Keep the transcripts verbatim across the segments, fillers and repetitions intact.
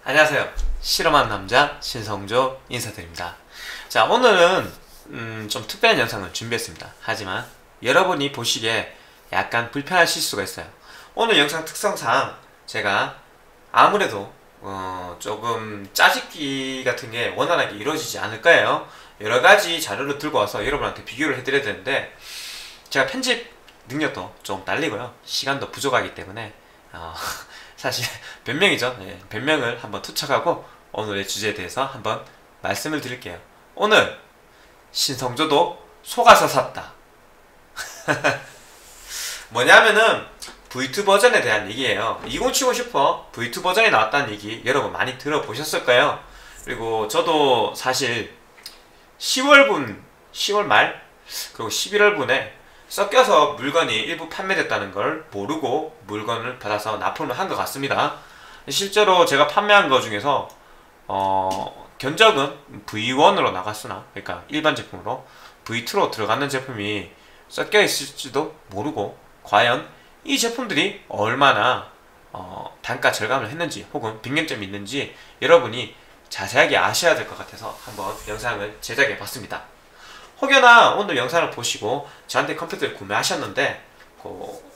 안녕하세요. 실험한 남자 신성조 인사드립니다. 자, 오늘은 음, 좀 특별한 영상을 준비했습니다. 하지만 여러분이 보시기에 약간 불편하실 수가 있어요. 오늘 영상 특성상 제가 아무래도 어, 조금 짜집기 같은 게 원활하게 이루어지지 않을 거예요. 여러가지 자료를 들고 와서 여러분한테 비교를 해드려야 되는데 제가 편집 능력도 좀 딸리고요, 시간도 부족하기 때문에 어, 사실 변명이죠. 네, 변명을 한번 투척하고 오늘의 주제에 대해서 한번 말씀을 드릴게요. 오늘 신성조도 속아서 샀다. 뭐냐면은 브이 투 버전에 대한 얘기예요. 이공칠공 슈퍼 브이 투 버전이 나왔다는 얘기 여러분 많이 들어보셨을 거예요. 그리고 저도 사실 시월분, 시월 말 그리고 십일월분에 섞여서 물건이 일부 판매됐다는 걸 모르고 물건을 받아서 납품을 한 것 같습니다. 실제로 제가 판매한 것 중에서 어, 견적은 브이 원으로 나갔으나, 그러니까 일반 제품으로 브이 투로 들어가는 제품이 섞여 있을지도 모르고 과연 이 제품들이 얼마나 어, 단가 절감을 했는지 혹은 변경점이 있는지 여러분이 자세하게 아셔야 될 것 같아서 한번 영상을 제작해 봤습니다. 혹여나 오늘 영상을 보시고 저한테 컴퓨터를 구매하셨는데 그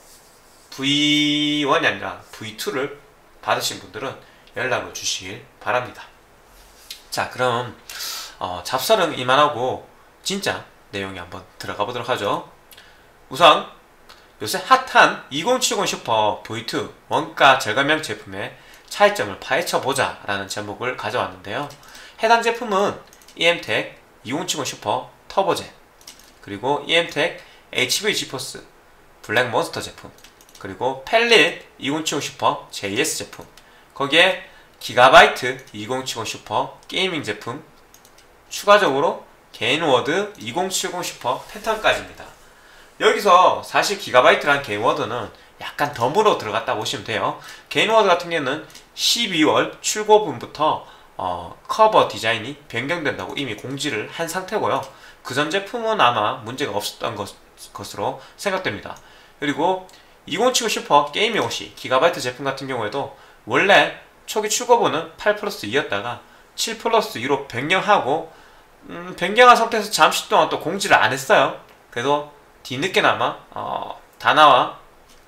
브이 원이 아니라 브이 투를 받으신 분들은 연락을 주시길 바랍니다. 자, 그럼 어, 잡설은 이만하고 진짜 내용에 한번 들어가 보도록 하죠. 우선 요새 핫한 이공칠공 슈퍼 브이 투 원가 절감형 제품의 차이점을 파헤쳐보자 라는 제목을 가져왔는데요. 해당 제품은 이엠텍 이공칠공 슈퍼 터보젠, 그리고 이엠텍 에이치브이 지포스 블랙몬스터 제품, 그리고 펠릿 이공칠공 슈퍼 제이에스 제품, 거기에 기가바이트 이공칠공 슈퍼 게이밍 제품, 추가적으로 개인워드 이공칠공 슈퍼 팬텀까지입니다. 여기서 사실 기가바이트란 개인워드는 약간 덤으로 들어갔다 보시면 돼요. 개인워드 같은 경우는 십이월 출고분부터 어, 커버 디자인이 변경된다고 이미 공지를 한 상태고요. 그전 제품은 아마 문제가 없었던 것, 것으로 생각됩니다. 그리고 이공칠공 슈퍼 게이밍 오씨 기가바이트 제품 같은 경우에도 원래 초기 출고분은 팔 플러스 이였다가 칠 플러스 이로 변경하고 음, 변경한 상태에서 잠시 동안 또 공지를 안 했어요. 그래도 뒤늦게나마 어, 다나와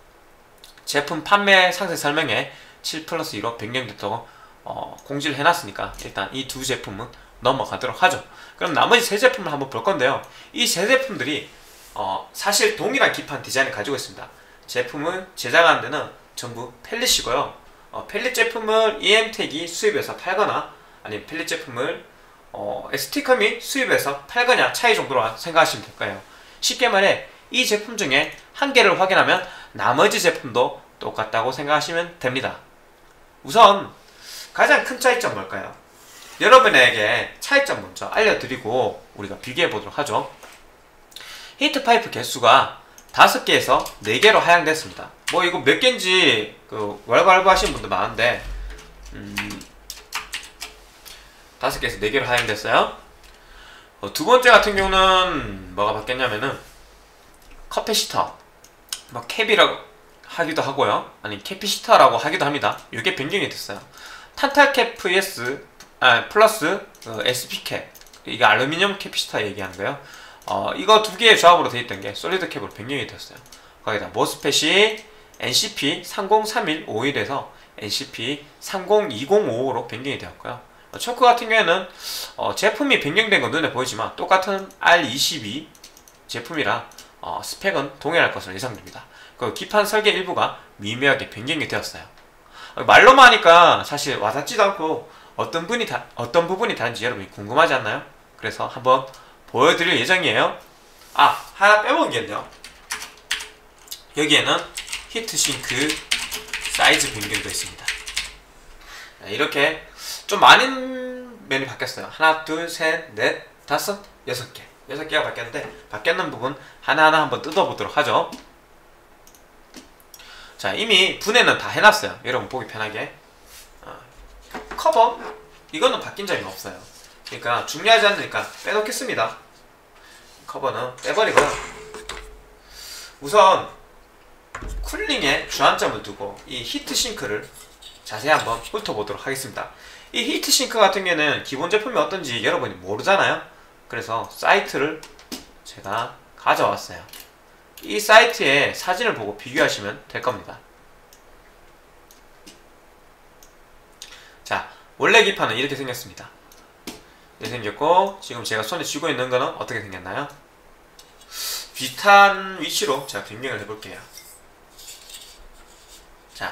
제품 판매 상세 설명에 칠 플러스 이로 변경됐다고 어, 공지를 해놨으니까 일단 이 두 제품은 넘어가도록 하죠. 그럼 나머지 세 제품을 한번 볼 건데요. 이 세 제품들이 어, 사실 동일한 기판 디자인을 가지고 있습니다. 제품을 제작하는 데는 전부 펠릿이고요. 어, 펠릿 제품을 이엠텍이 수입해서 팔거나 아니면 펠릿 제품을 어, 에스티컴이 수입해서 팔거나 차이 정도로 생각하시면 될 거예요. 쉽게 말해 이 제품 중에 한 개를 확인하면 나머지 제품도 똑같다고 생각하시면 됩니다. 우선 가장 큰 차이점 뭘까요? 여러분에게 차이점 먼저 알려드리고 우리가 비교해 보도록 하죠. 히트파이프 개수가 다섯 개에서 네 개로 하향됐습니다. 뭐 이거 몇 개인지 그 왈가왈부 하시는 분들 많은데 음, 다섯 개에서 네 개로 하향됐어요. 어, 두 번째 같은 경우는 뭐가 바뀌었냐면은 커피시터, 뭐 캡이라고 하기도 하고요, 아니 캐피시터라고 하기도 합니다. 이게 변경이 됐어요. 탄탈캡 vs 아, 플러스 어, 에스피캡, 이게 알루미늄 캐피시터 얘기하는 거예요. 어, 이거 두 개의 조합으로 되어 있던 게 솔리드 캡으로 변경이 됐어요. 거기다 모스펫이 엔씨피 삼공삼일오일에서 엔씨피 삼공이공오오로 변경이 되었고요. 어, 초크 같은 경우에는 어, 제품이 변경된 건 눈에 보이지만 똑같은 알 이십이 제품이라 어, 스펙은 동일할 것으로 예상됩니다. 그 기판 설계 일부가 미묘하게 변경이 되었어요. 어, 말로만 하니까 사실 와닿지도 않고 어떤 분이 다, 어떤 부분이 다른지 여러분이 궁금하지 않나요? 그래서 한번 보여드릴 예정이에요. 아, 하나 빼먹은 게 있네요. 여기에는 히트싱크 사이즈 변경도 있습니다. 이렇게 좀 많은 면이 바뀌었어요. 하나, 둘, 셋, 넷, 다섯, 여섯 개. 여섯 개가 바뀌었는데 바뀌었는 부분 하나하나 한번 뜯어보도록 하죠. 자, 이미 분해는 다 해놨어요. 여러분 보기 편하게. 어, 커버 이거는 바뀐 점이 없어요. 그러니까 중요하지 않으니까 빼놓겠습니다. 커버는 빼버리고요. 우선 쿨링에 주안점을 두고 이 히트싱크를 자세히 한번 훑어보도록 하겠습니다. 이 히트싱크 같은 경우에는 기본 제품이 어떤지 여러분이 모르잖아요. 그래서 사이트를 제가 가져왔어요. 이 사이트에 사진을 보고 비교하시면 될 겁니다. 자, 원래 기판은 이렇게 생겼습니다. 이렇게 생겼고, 지금 제가 손에 쥐고 있는 거는 어떻게 생겼나요? 비슷한 위치로 제가 변경을 해볼게요. 자,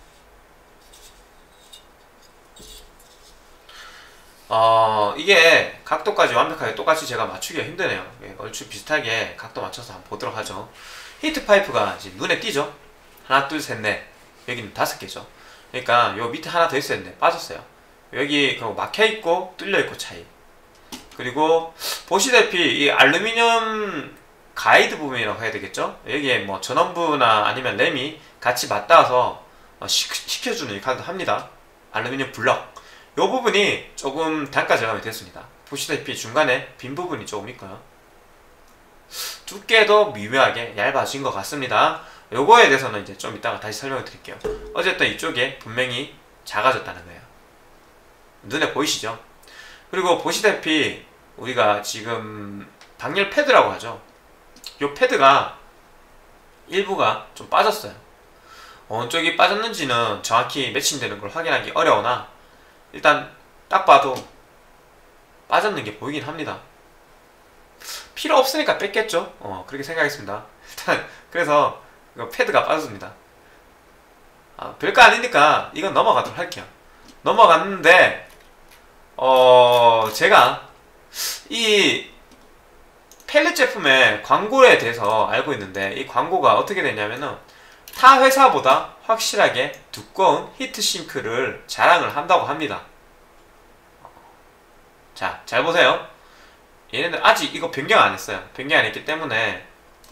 어, 이게 각도까지 완벽하게 똑같이 제가 맞추기가 힘드네요. 예, 얼추 비슷하게 각도 맞춰서 한번 보도록 하죠. 히트 파이프가 지금 눈에 띄죠? 하나, 둘, 셋, 넷. 여기는 다섯 개죠. 그러니까 요 밑에 하나 더 있었는데 빠졌어요. 여기 막혀있고 뚫려있고 차이. 그리고 보시다시피 이 알루미늄 가이드 부분이라고 해야 되겠죠? 여기에 뭐 전원부나 아니면 램이 같이 맞닿아서 식혀주는 역할도 합니다. 알루미늄 블럭. 이 부분이 조금 단가 절감이 됐습니다. 보시다시피 중간에 빈 부분이 조금 있고요. 두께도 미묘하게 얇아진 것 같습니다. 요거에 대해서는 이제 좀 이따가 다시 설명을 드릴게요. 어쨌든 이쪽에 분명히 작아졌다는 거예요. 눈에 보이시죠? 그리고 보시다시피 우리가 지금 방열 패드라고 하죠. 요 패드가 일부가 좀 빠졌어요. 어느 쪽이 빠졌는지는 정확히 매칭되는 걸 확인하기 어려우나 일단 딱 봐도 빠졌는 게 보이긴 합니다. 필요 없으니까 뺐겠죠? 어, 그렇게 생각했습니다. 일단 그래서 이거 패드가 빠졌습니다. 아, 별거 아니니까 이건 넘어가도록 할게요. 넘어갔는데 어, 제가 이 펠릿 제품의 광고에 대해서 알고 있는데 이 광고가 어떻게 되냐면은 타 회사보다 확실하게 두꺼운 히트싱크를 자랑을 한다고 합니다. 자, 잘 보세요. 얘네들 아직 이거 변경 안 했어요. 변경 안 했기 때문에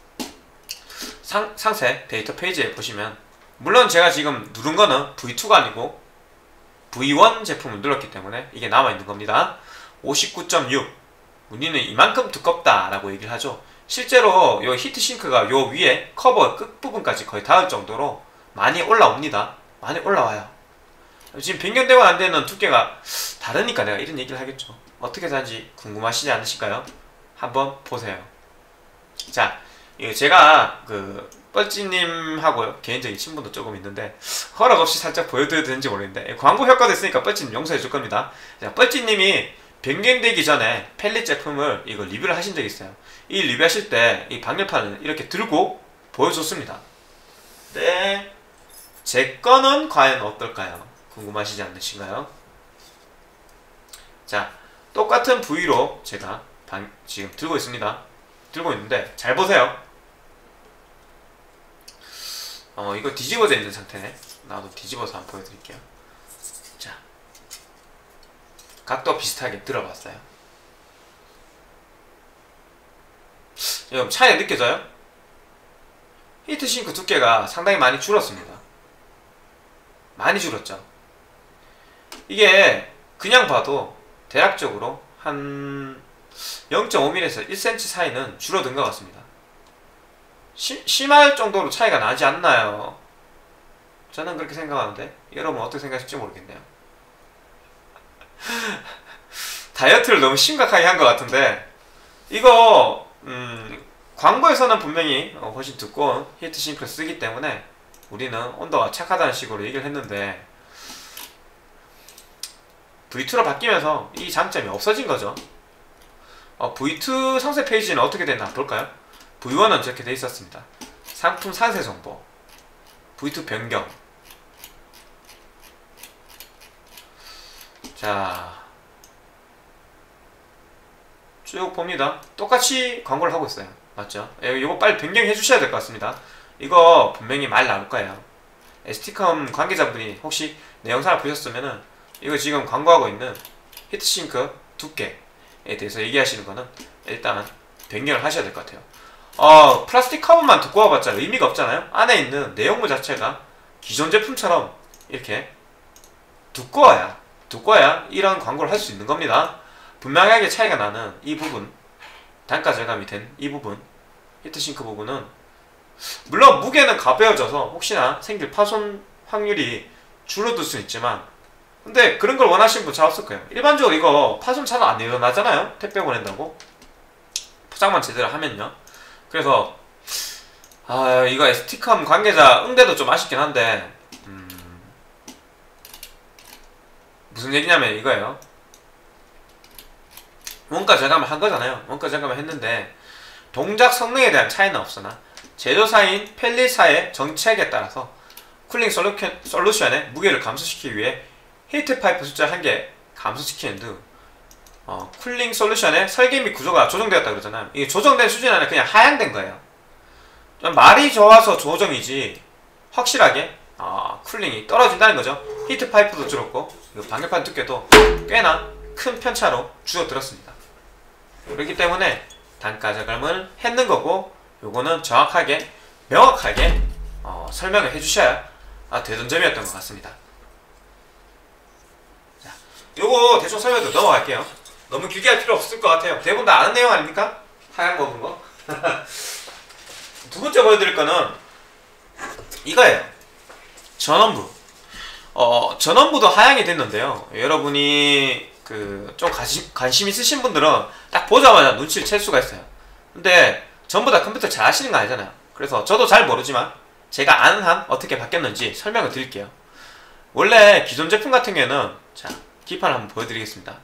상, 상세 데이터 페이지에 보시면 물론 제가 지금 누른 거는 브이 투가 아니고 브이 원 제품을 눌렀기 때문에 이게 남아있는 겁니다. 오십구 점 육 우리는 이만큼 두껍다 라고 얘기를 하죠. 실제로 요 히트싱크가 요 위에 커버 끝부분까지 거의 닿을 정도로 많이 올라옵니다. 많이 올라와요. 지금 변경되고 안 되는 두께가 다르니까 내가 이런 얘기를 하겠죠. 어떻게 사는지 궁금하시지 않으실까요? 한번 보세요. 자, 이거 제가 그 뻘찌님하고 개인적인 친분도 조금 있는데 허락 없이 살짝 보여드려도 되는지 모르겠는데 광고 효과도 있으니까 뻘찌님 용서해 줄 겁니다. 자, 뻘찌님이 변경되기 전에 펠릿 제품을 이거 리뷰를 하신 적이 있어요. 이 리뷰하실 때 이 방열판을 이렇게 들고 보여줬습니다. 네, 제 거는 과연 어떨까요? 궁금하시지 않으신가요? 자, 똑같은 부위로 제가 방, 지금 들고 있습니다. 들고 있는데 잘 보세요. 어, 이거 뒤집어져 있는 상태네. 나도 뒤집어서 한번 보여드릴게요. 자, 각도 비슷하게 들어봤어요. 여러분 차이 느껴져요? 히트싱크 두께가 상당히 많이 줄었습니다. 많이 줄었죠. 이게 그냥 봐도 대략적으로 한 영 점 오 밀리미터에서 일 센티미터 사이는 줄어든 것 같습니다. 시, 심할 정도로 차이가 나지 않나요? 저는 그렇게 생각하는데 여러분 어떻게 생각하실지 모르겠네요. 다이어트를 너무 심각하게 한 것 같은데 이거 음, 광고에서는 분명히 훨씬 두꺼운 히트싱크를 쓰기 때문에 우리는 온도가 착하다는 식으로 얘기를 했는데 브이 투로 바뀌면서 이 장점이 없어진 거죠. 어, 브이 투 상세 페이지는 어떻게 되나 볼까요? 브이 원은 저렇게 돼 있었습니다. 상품 상세 정보, 브이 투 변경. 자, 쭉 봅니다. 똑같이 광고를 하고 있어요. 맞죠? 이거 빨리 변경해 주셔야 될 것 같습니다. 이거 분명히 말 나올 거예요. 에스티컴 관계자분이 혹시 내 영상을 보셨으면은 이거 지금 광고하고 있는 히트싱크 두께에 대해서 얘기하시는 거는 일단 변경을 하셔야 될 것 같아요. 어, 플라스틱 커버만 두꺼워봤자 의미가 없잖아요. 안에 있는 내용물 자체가 기존 제품처럼 이렇게 두꺼워야 두꺼워야 이런 광고를 할 수 있는 겁니다. 분명하게 차이가 나는 이 부분, 단가 절감이 된 이 부분, 히트싱크 부분은 물론 무게는 가벼워져서 혹시나 생길 파손 확률이 줄어들 수는 있지만, 근데 그런 걸 원하시는 분 잘 없을 거예요. 일반적으로 이거 파손 차도 안 일어나잖아요. 택배 보낸다고 포장만 제대로 하면요. 그래서 아 이거 에스티컴 관계자 응대도 좀 아쉽긴 한데, 음, 무슨 얘기냐면 이거예요. 원가 절감을 한 거잖아요. 원가 절감을 했는데 동작 성능에 대한 차이는 없으나 제조사인 펠리사의 정책에 따라서 쿨링 솔루션의 무게를 감소시키기 위해 히트 파이프 숫자 한 개 감소시키는 등 어, 쿨링 솔루션의 설계 및 구조가 조정되었다 그러잖아요. 이게 조정된 수준이 아니라 그냥 하향된 거예요. 말이 좋아서 조정이지 확실하게 어, 쿨링이 떨어진다는 거죠. 히트 파이프도 줄었고 방열판 두께도 꽤나 큰 편차로 줄어들었습니다. 그렇기 때문에 단가 절감을 했는 거고, 요거는 정확하게 명확하게 어, 설명을 해주셔야 아, 되던 점이었던 것 같습니다. 자, 요거 대충 설명도 넘어갈게요. 너무 길게 할 필요 없을 것 같아요. 대부분 다 아는 내용 아닙니까? 하얀 거 본 거. 두 번째 보여드릴 거는 이거예요. 전원부. 어, 전원부도 하향이 됐는데요. 여러분이 그 좀 관심, 관심 있으신 분들은 딱 보자마자 눈치를 챌 수가 있어요. 근데 전부 다 컴퓨터 잘 하시는 거 아니잖아요. 그래서 저도 잘 모르지만 제가 아는 한 어떻게 바뀌었는지 설명을 드릴게요. 원래 기존 제품 같은 경우에는, 자, 기판을 한번 보여드리겠습니다.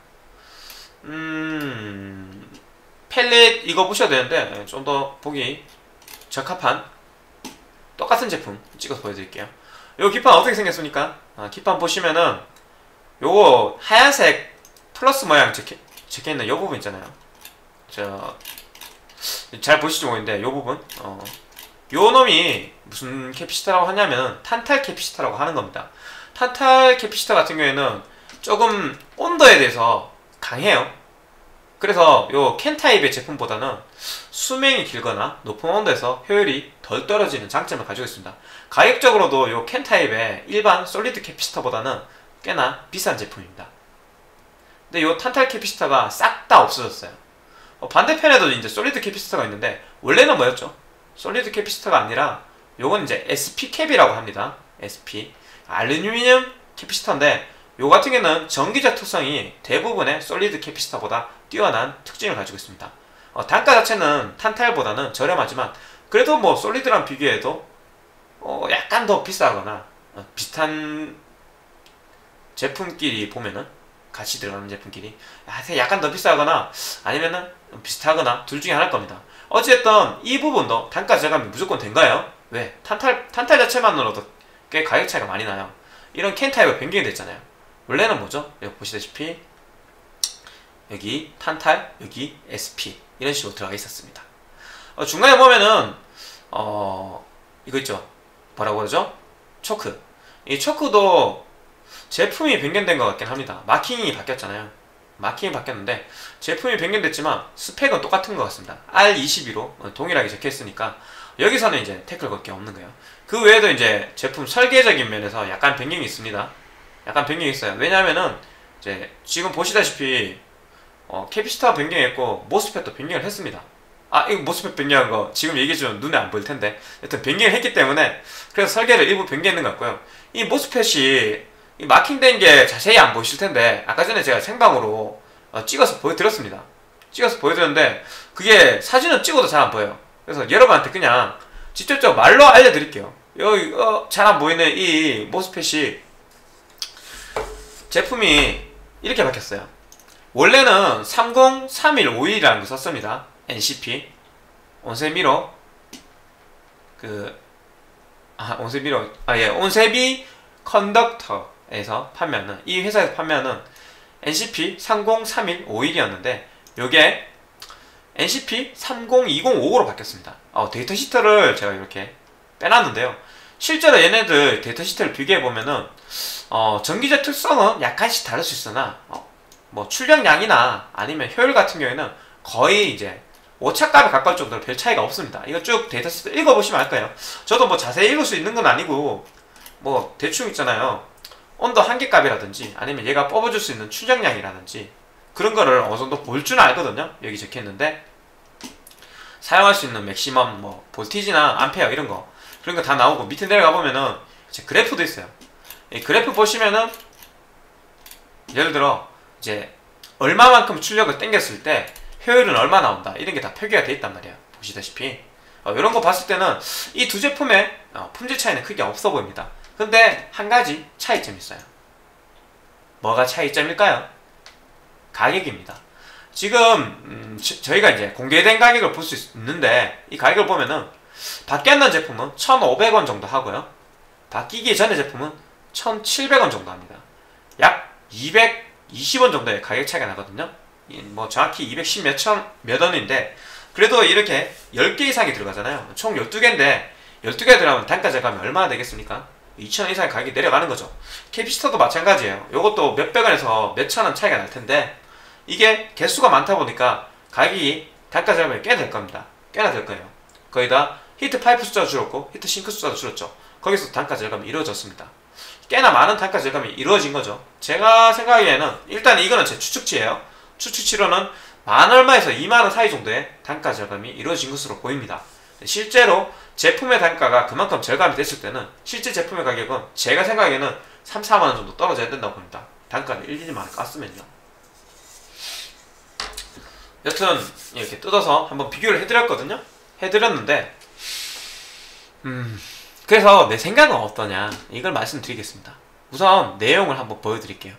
음, 펠릿 이거 보셔야 되는데 좀 더 보기 적합한 똑같은 제품 찍어서 보여드릴게요. 요 기판 어떻게 생겼습니까? 아, 기판 보시면은 요거 하얀색 플러스 모양 적혀, 적혀있는 요 부분 있잖아요. 저 잘 보시지 모르겠는데 요 부분, 어, 요 놈이 무슨 캐피시터라고 하냐면 탄탈 캐피시터라고 하는 겁니다. 탄탈 캐피시터 같은 경우에는 조금 온도에 대해서 강해요. 그래서 요 캔 타입의 제품보다는 수명이 길거나 높은 온도에서 효율이 덜 떨어지는 장점을 가지고 있습니다. 가격적으로도 요 캔 타입의 일반 솔리드 캐피시터보다는 꽤나 비싼 제품입니다. 근데 요 탄탈 캐피시터가 싹 다 없어졌어요. 어, 반대편에도 이제 솔리드 캐피시터가 있는데, 원래는 뭐였죠? 솔리드 캐피시터가 아니라 요건 이제 에스피 캡이라고 합니다. 에스피 알루미늄 캐피시터인데, 요 같은 경우는 전기적 특성이 대부분의 솔리드 캐피시터보다 뛰어난 특징을 가지고 있습니다. 어, 단가 자체는 탄탈보다는 저렴하지만 그래도 뭐 솔리드랑 비교해도 어, 약간 더 비싸거나 어, 비슷한 제품끼리 보면은, 같이 들어가는 제품끼리 약간 더 비싸거나 아니면은 비슷하거나 둘 중에 하나일 겁니다. 어쨌든 이 부분도 단가 절감이 무조건 된 거예요. 왜? 탄탈, 탄탈 자체만으로도 꽤 가격 차이가 많이 나요. 이런 캔 타입이 변경이 됐잖아요. 원래는 뭐죠? 여기 보시다시피 여기 탄탈, 여기 에스피 이런 식으로 들어가 있었습니다. 어, 중간에 보면은 어 이거 있죠? 뭐라고 그러죠? 초크. 이 초크도 제품이 변경된 것 같긴 합니다. 마킹이 바뀌었잖아요. 마킹이 바뀌었는데 제품이 변경됐지만 스펙은 똑같은 것 같습니다. 알 이십이로 동일하게 적혀있으니까 여기서는 이제 태클 걸 게 없는 거예요. 그 외에도 이제 제품 설계적인 면에서 약간 변경이 있습니다. 약간 변경이 있어요. 왜냐하면은 이제 지금 보시다시피 어, 캐피시터 변경했고 모스펫도 변경을 했습니다. 아, 이거 모스펫 변경한 거 지금 얘기해주면 눈에 안 보일 텐데 여튼 변경을 했기 때문에 그래서 설계를 일부 변경했는 것 같고요. 이 모스펫이 이 마킹된 게 자세히 안 보이실 텐데 아까 전에 제가 생방으로 어, 찍어서 보여드렸습니다. 찍어서 보여드렸는데 그게 사진은 찍어도 잘 안 보여요. 그래서 여러분한테 그냥 직접적으로 말로 알려드릴게요. 여기 어, 잘 안 보이는 이 모스펫이 제품이 이렇게 바뀌었어요. 원래는 삼공삼일오일이라는 거 썼습니다. 엔씨피 온세미로 그 아 온세미로 아예 온세미 컨덕터에서 판매하는 이 회사에서 판매하는 엔씨피 삼공삼일오일이었는데 요게 엔씨피 삼공이공오오로 바뀌었습니다. 어, 데이터 시트를 제가 이렇게 빼놨는데요. 실제로 얘네들 데이터 시트를 비교해보면은 어, 전기적 특성은 약간씩 다를 수 있으나 어, 뭐 출력량이나 아니면 효율 같은 경우에는 거의 이제 오차값에 가까울 정도로 별 차이가 없습니다. 이거 쭉 데이터 시트 읽어보시면 알 거예요. 저도 뭐 자세히 읽을 수 있는 건 아니고 뭐 대충 있잖아요. 온도 한계값이라든지 아니면 얘가 뽑아줄 수 있는 출력량이라든지 그런 거를 어느 정도 볼 줄 알거든요. 여기 적혀있는데 사용할 수 있는 맥시멈 뭐 볼티지나 암페어 이런 거 그런 거 다 나오고 밑에 내려가 보면은 이제 그래프도 있어요. 이 그래프 보시면은 예를 들어 이제 얼마만큼 출력을 당겼을 때 효율은 얼마 나온다 이런 게 다 표기가 돼 있단 말이야. 보시다시피 어, 이런 거 봤을 때는 이 두 제품의 어, 품질 차이는 크게 없어 보입니다. 근데 한 가지 차이점이 있어요. 뭐가 차이점일까요? 가격입니다. 지금 음, 저, 저희가 이제 공개된 가격을 볼 수 있는데 이 가격을 보면은 바뀌었는 제품은 천오백 원 정도 하고요. 바뀌기 전의 제품은 천칠백 원 정도 합니다. 약 이백이십 원 정도의 가격 차이가 나거든요. 뭐 정확히 이백십 몇천 몇 원인데 그래도 이렇게 열 개 이상이 들어가잖아요. 총 열두 개인데 열두 개 들어가면 단가 절감이 얼마나 되겠습니까? 이천 원 이상의 가격이 내려가는 거죠. 캐피시터도 마찬가지예요. 요것도 몇백 원에서 몇천 원 차이가 날 텐데 이게 개수가 많다 보니까 가격이 단가 절감이 꽤 될 겁니다. 꽤나 될 거예요. 거의 다 히트 파이프 숫자도 줄었고 히트 싱크 숫자도 줄었죠. 거기서 단가 절감이 이루어졌습니다. 꽤나 많은 단가 절감이 이루어진 거죠. 제가 생각하기에는 일단 이거는 제 추측치예요. 추측치로는 만 얼마에서 이만 원 사이 정도의 단가 절감이 이루어진 것으로 보입니다. 실제로 제품의 단가가 그만큼 절감이 됐을 때는 실제 제품의 가격은 제가 생각에는 삼, 사만 원 정도 떨어져야 된다고 봅니다. 단가를 일, 이만 원 깠으면요. 여튼 이렇게 뜯어서 한번 비교를 해드렸거든요. 해드렸는데 음 그래서 내 생각은 어떠냐 이걸 말씀드리겠습니다. 우선 내용을 한번 보여드릴게요.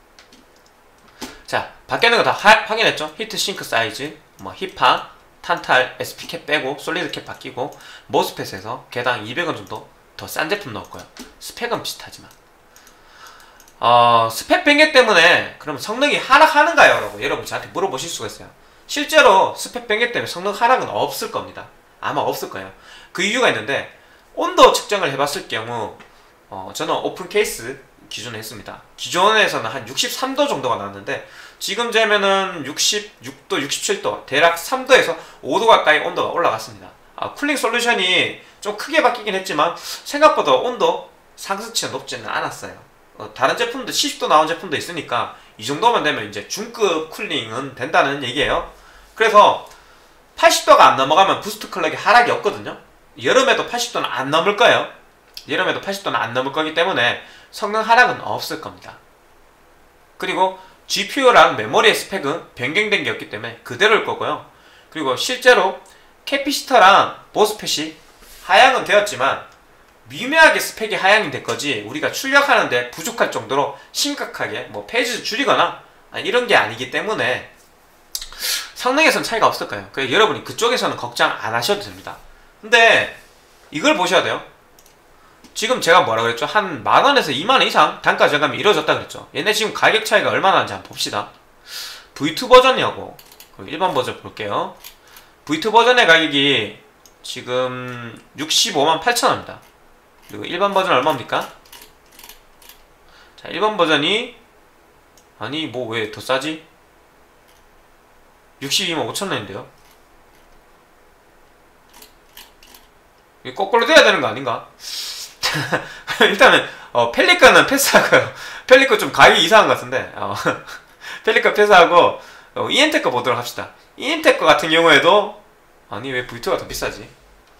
자, 밖에 있는 거 다 확인했죠? 히트 싱크 사이즈, 뭐 힙파, 탄탈, 에스피캡 빼고 솔리드캡 바뀌고 모스펫에서 개당 이백 원 정도 더 싼 제품 넣었고요. 스펙은 비슷하지만 어, 스펙 뺀게 때문에 그러면 성능이 하락하는가요? 라고 여러분 저한테 물어보실 수가 있어요. 실제로 스펙 뺀게 때문에 성능 하락은 없을 겁니다. 아마 없을 거예요. 그 이유가 있는데 온도 측정을 해봤을 경우 어, 저는 오픈 케이스 기준에 했습니다. 기존에서는 한 육십삼 도 정도가 나왔는데 지금 재면은 육십육 도, 육십칠 도 대략 삼 도에서 오 도 가까이 온도가 올라갔습니다. 아, 쿨링 솔루션이 좀 크게 바뀌긴 했지만 생각보다 온도 상승치가 높지는 않았어요. 어, 다른 제품도 칠십 도 나온 제품도 있으니까 이 정도만 되면 이제 중급 쿨링은 된다는 얘기예요. 그래서 팔십 도가 안 넘어가면 부스트 클럭이 하락이 없거든요. 여름에도 팔십 도는 안 넘을 거예요. 여름에도 팔십 도는 안 넘을 거기 때문에 성능 하락은 없을 겁니다. 그리고 지피유랑 메모리의 스펙은 변경된 게 없기 때문에 그대로일 거고요. 그리고 실제로 캐피시터랑 모스펫이 하향은 되었지만 미묘하게 스펙이 하향이 될 거지 우리가 출력하는데 부족할 정도로 심각하게 뭐 페이지 줄이거나 이런 게 아니기 때문에 성능에선 차이가 없을 거예요. 그래서 여러분이 그쪽에서는 걱정 안 하셔도 됩니다. 근데 이걸 보셔야 돼요. 지금 제가 뭐라 그랬죠? 한 만원에서 이만 원 이상 단가 절감이 이루어졌다 그랬죠. 얘네 지금 가격 차이가 얼마나 나는지 한번 봅시다. 브이 투 버전이하고 일반 버전 볼게요. 브이 투 버전의 가격이 지금 육십오만 팔천 원입니다. 그리고 일반 버전 얼마입니까? 자, 일반 버전이 아니 뭐 왜 더 싸지? 육십이만 오천 원인데요. 이거 거꾸로 돼야 되는 거 아닌가? 일단은 어, 펠리카는 패스하고요. 펠리카 좀 가격이 이상한 것 같은데 어, 펠리카 패스하고 어, 이엔테크 보도록 합시다. 이엔테크 같은 경우에도 아니 왜 브이 투가 더 비싸지?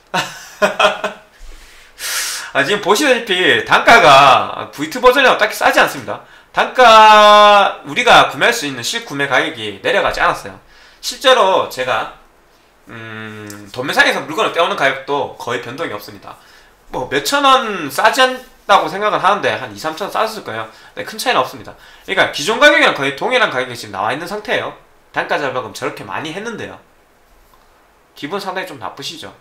아, 지금 보시다시피 단가가 브이 투 버전이랑 딱히 싸지 않습니다. 단가 우리가 구매할 수 있는 실구매 가격이 내려가지 않았어요. 실제로 제가 음, 도매상에서 물건을 떼오는 가격도 거의 변동이 없습니다. 뭐 몇천원 싸지 않다고 생각은 하는데 한 이, 삼천원 싸졌을 거예요. 근데 큰 차이는 없습니다. 그러니까 기존 가격이랑 거의 동일한 가격이 지금 나와 있는 상태예요. 단가 절감금 저렇게 많이 했는데요. 기분 상당히 좀 나쁘시죠?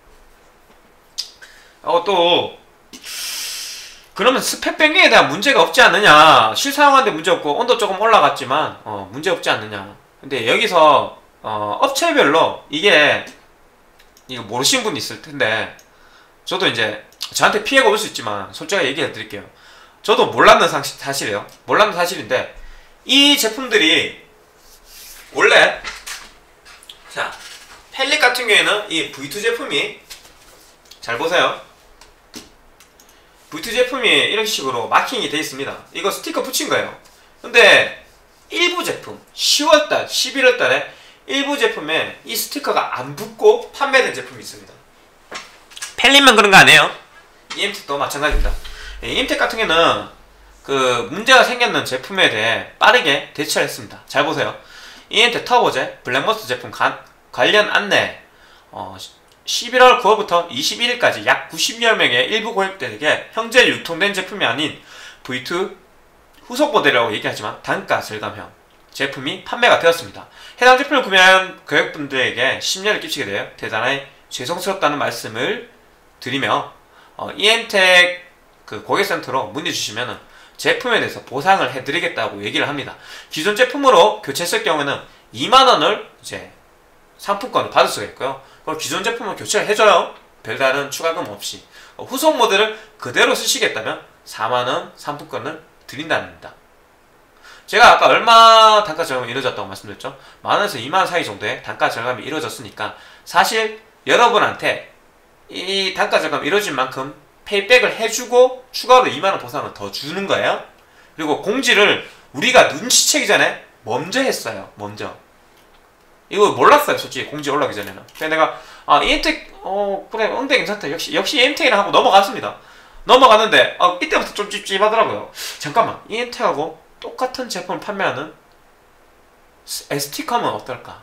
어, 또 그러면 스펙 변경에 대한 문제가 없지 않느냐, 실사용하는데 문제 없고 온도 조금 올라갔지만 어, 문제 없지 않느냐. 근데 여기서 어, 업체별로 이게 이거 모르시는 분이 있을 텐데 저도 이제 저한테 피해가 올 수 있지만 솔직하게 얘기해 드릴게요. 저도 몰랐는 사실, 사실이에요. 몰랐는 사실인데 이 제품들이 원래 자 펠릿 같은 경우에는 이 브이 투 제품이 잘 보세요. 브이 투 제품이 이런 식으로 마킹이 돼 있습니다. 이거 스티커 붙인 거예요. 근데 일부 제품 시월달, 십일월달에 일부 제품에 이 스티커가 안 붙고 판매된 제품이 있습니다. 펠릿만 그런 거 아니에요. 이엠텍도 마찬가지입니다. 이엠텍 같은 경우는 그 문제가 생겼는 제품에 대해 빠르게 대처를 했습니다. 잘 보세요. 이엔텍 터보제 블랙머스터 제품 가, 관련 안내 어, 십일월 구월부터 이십일일까지 약 구십여 명의 일부 고객들에게 현재 유통된 제품이 아닌 브이 투 후속 모델이라고 얘기하지만 단가 절감형 제품이 판매가 되었습니다. 해당 제품을 구매한 고객분들에게 심려를 끼치게 되어 대단히 죄송스럽다는 말씀을 드리며 어, 이엔텍 그 고객센터로 문의 주시면은 제품에 대해서 보상을 해드리겠다고 얘기를 합니다. 기존 제품으로 교체했을 경우에는 이만 원을 이제 상품권을 받을 수가 있고요. 그럼 기존 제품을 교체를 해줘요. 별다른 추가금 없이. 어, 후속 모델을 그대로 쓰시겠다면 사만 원 상품권을 드린다는 겁니다. 제가 아까 얼마 단가 절감이 이루어졌다고 말씀드렸죠? 만 원에서 이만 원 사이 정도의 단가 절감이 이루어졌으니까 사실 여러분한테 이 단가 절감이 이루어진 만큼 페이백을 해주고 추가로 이만 원 보상을 더 주는 거예요. 그리고 공지를 우리가 눈치채기 전에 먼저 했어요. 먼저. 이거 몰랐어요. 솔직히 공지 올라오기 전에는. 그래서 내가 아 이엔텍 어 그래 응대 괜찮다. 역시 역시 이엔텍이라 하고 넘어갔습니다. 넘어갔는데 아, 이때부터 좀 찝찝하더라고요. 잠깐만 이엔텍하고 똑같은 제품을 판매하는 에스티컴은 어떨까?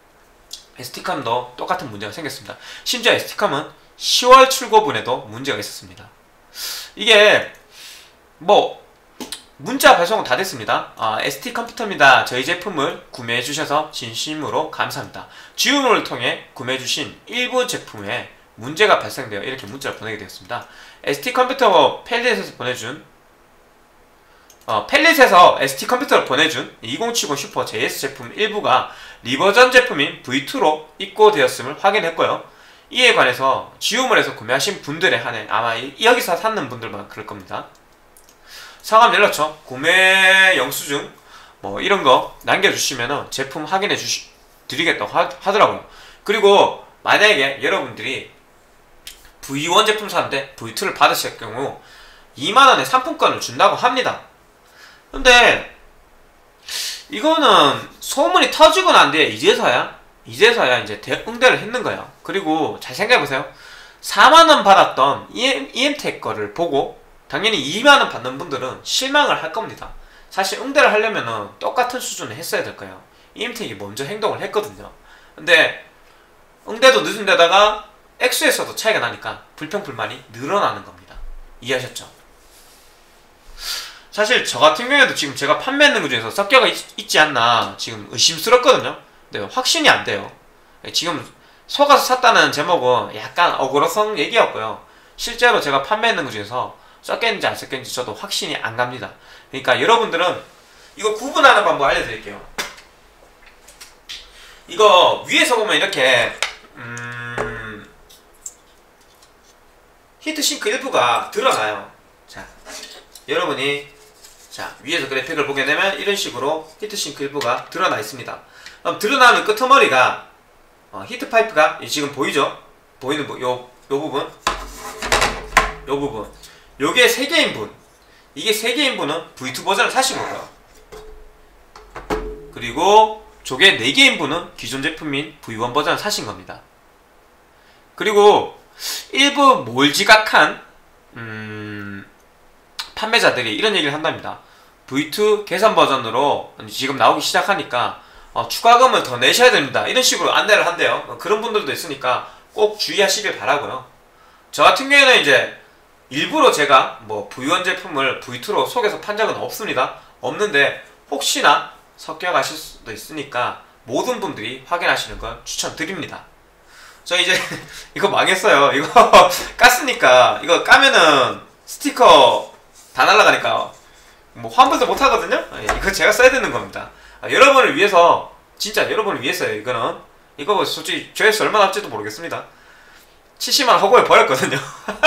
에스티컴도 똑같은 문제가 생겼습니다. 심지어 에스티컴은 시월 출고분에도 문제가 있었습니다. 이게 뭐 문자 발송은 다 됐습니다. 아, 에스티 컴퓨터입니다. 저희 제품을 구매해 주셔서 진심으로 감사합니다. 지우물을 통해 구매해 주신 일부 제품에 문제가 발생되어 이렇게 문자를 보내게 되었습니다. 에스티 컴퓨터 펠릿에서 보내준 어, 펠릿에서 에스티 컴퓨터를 보내준 이공칠공 슈퍼 제이에스 제품 일부가 리버전 제품인 브이 투로 입고되었음을 확인했고요. 이에 관해서 지우물에서 구매하신 분들에 한해 아마 여기서 샀는 분들만 그럴 겁니다. 상담 연락처, 구매 영수증 뭐 이런 거 남겨주시면 제품 확인해 주시 드리겠다고 하, 하더라고요. 그리고 만약에 여러분들이 브이 원 제품 사는데 브이 투를 받으실 경우 이만 원의 상품권을 준다고 합니다. 근데 이거는 소문이 터지고 난 뒤에 이제서야 이제서야 이제 응대를 했는 거예요. 그리고 잘 생각해보세요. 사만 원 받았던 이엠텍 거를 보고 당연히 이만 원 받는 분들은 실망을 할 겁니다. 사실 응대를 하려면은 똑같은 수준을 했어야 될 거예요. 이엠텍이 먼저 행동을 했거든요. 근데 응대도 늦은 데다가 액수에서도 차이가 나니까 불평불만이 늘어나는 겁니다. 이해하셨죠? 사실 저 같은 경우에도 지금 제가 판매하는 것 중에서 섞여가 있, 있지 않나 지금 의심스럽거든요. 근데 확신이 안 돼요. 지금 속아서 샀다는 제목은 약간 억울성 얘기였고요. 실제로 제가 판매하는 것 중에서 섞였는지 안 섞였는지 저도 확신이 안 갑니다. 그러니까 여러분들은 이거 구분하는 방법 알려드릴게요. 이거 위에서 보면 이렇게 음... 히트싱크 일부가 드러나요. 자, 여러분이 자 위에서 그래픽을 보게 되면 이런 식으로 히트싱크 일부가 드러나 있습니다. 그럼 드러나는 끄트머리가 어, 히트 파이프가 지금 보이죠? 보이는 요, 요 부분 요 부분 요게 세 개인 분 이게 세 개인 분은 브이 투 버전을 사신 거고요. 그리고 저게 네 개인 분은 기존 제품인 브이 원 버전을 사신 겁니다. 그리고 일부 몰지각한 음, 판매자들이 이런 얘기를 한답니다. 브이 투 개선 버전으로 지금 나오기 시작하니까 어, 추가금을 더 내셔야 됩니다. 이런 식으로 안내를 한대요. 어, 그런 분들도 있으니까 꼭 주의하시길 바라고요. 저 같은 경우에는 이제 일부러 제가 뭐 브이 원 제품을 브이 투로 속여서 판 적은 없습니다. 없는데 혹시나 섞여 가실 수도 있으니까 모든 분들이 확인하시는 걸 추천드립니다. 저 이제 이거 망했어요. 이거 깠으니까 이거 까면은 스티커 다 날라가니까 뭐 환불도 못 하거든요. 이거 제가 써야 되는 겁니다. 아, 여러분을 위해서 진짜 여러분을 위해서요. 이거는 이거 솔직히 조회수 얼마 나올지도 모르겠습니다. 칠십만 원 허구에 버렸거든요.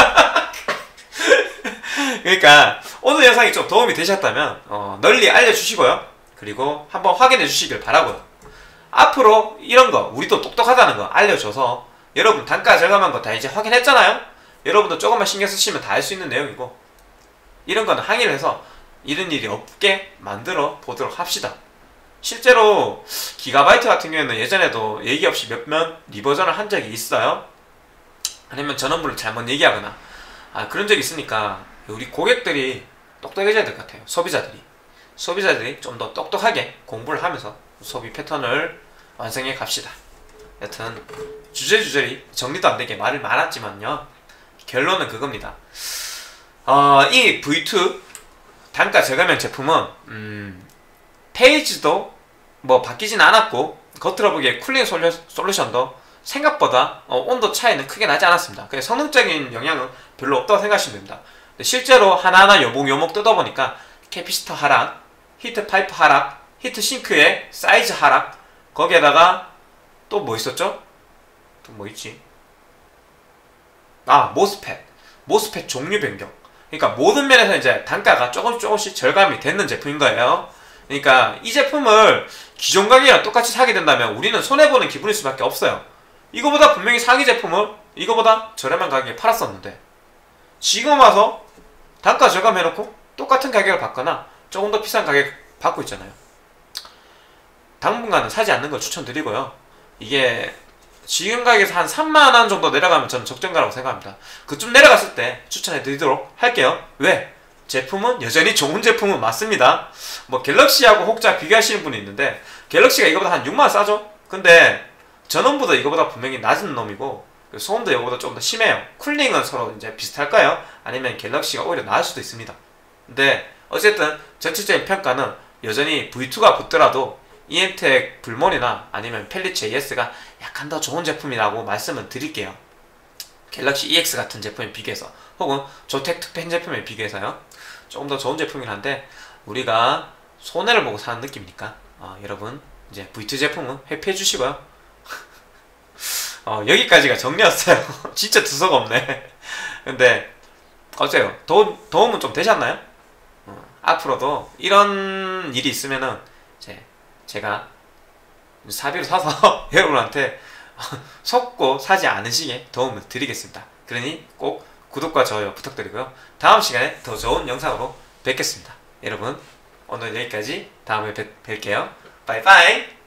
그러니까 오늘 영상이 좀 도움이 되셨다면 어, 널리 알려주시고요. 그리고 한번 확인해 주시길 바라고요. 앞으로 이런 거 우리도 똑똑하다는 거 알려줘서 여러분 단가 절감한 거 다 이제 확인했잖아요. 여러분도 조금만 신경 쓰시면 다 할 수 있는 내용이고 이런 거는 항의를 해서 이런 일이 없게 만들어 보도록 합시다. 실제로 기가바이트 같은 경우에는 예전에도 얘기 없이 몇몇 리버전을 한 적이 있어요. 아니면 전원부를 잘못 얘기하거나 아, 그런 적이 있으니까 우리 고객들이 똑똑해져야 될 것 같아요. 소비자들이 소비자들이 좀 더 똑똑하게 공부를 하면서 소비 패턴을 완성해 갑시다. 여튼 주제주제리 정리도 안 되게 말을 많았지만요, 결론은 그겁니다. 어, 이 브이 투 단가 저감형 제품은 음, 페이지도 뭐 바뀌진 않았고 겉으로 보기에 쿨링 솔루, 솔루션도 생각보다 어, 온도 차이는 크게 나지 않았습니다. 그래서 성능적인 영향은 별로 없다고 생각하시면 됩니다. 실제로 하나하나 요목요목 뜯어보니까 캐피시터 하락, 히트 파이프 하락, 히트 싱크의 사이즈 하락, 거기에다가 또 뭐 있었죠? 또 뭐 있지? 아, 모스펫. 모스펫 종류 변경. 그러니까 모든 면에서 이제 단가가 조금씩 조금씩 절감이 되는 제품인 거예요. 그러니까 이 제품을 기존 가격이랑 똑같이 사게 된다면 우리는 손해보는 기분일 수밖에 없어요. 이거보다 분명히 상위 제품을 이거보다 저렴한 가격에 팔았었는데 지금 와서 단가 절감해놓고 똑같은 가격을 받거나 조금 더 비싼 가격 받고 있잖아요. 당분간은 사지 않는 걸 추천드리고요. 이게 지금 가격에서 한 삼만 원 정도 내려가면 저는 적정가라고 생각합니다. 그쯤 내려갔을 때 추천해드리도록 할게요. 왜? 제품은 여전히 좋은 제품은 맞습니다. 뭐 갤럭시하고 혹자 비교하시는 분이 있는데 갤럭시가 이거보다 한 육만 원 싸죠? 근데 전원부도 이거보다 분명히 낮은 놈이고 소음도 이거보다 조금 더 심해요. 쿨링은 서로 이제 비슷할까요? 아니면 갤럭시가 오히려 나을 수도 있습니다. 근데 어쨌든 전체적인 평가는 여전히 브이 투가 붙더라도 이엠텍 불몬이나 아니면 펠릿 제이에스가 약간 더 좋은 제품이라고 말씀을 드릴게요. 갤럭시 이엑스 같은 제품에 비교해서 혹은 조텍 투펜 제품에 비교해서요, 조금 더 좋은 제품이긴 한데 우리가 손해를 보고 사는 느낌이니까 어, 여러분 이제 브이 투 제품은 회피해 주시고요. 어, 여기까지가 정리였어요. 진짜 두서가 없네. 근데 어때요? 도움, 도움은 좀 되셨나요? 어, 앞으로도 이런 일이 있으면은 이제 제가 사비로 사서 여러분한테 속고 사지 않으시게 도움을 드리겠습니다. 그러니 꼭 구독과 좋아요 부탁드리고요. 다음 시간에 더 좋은 영상으로 뵙겠습니다. 여러분 오늘 여기까지, 다음에 뵐, 뵐게요. 바이바이.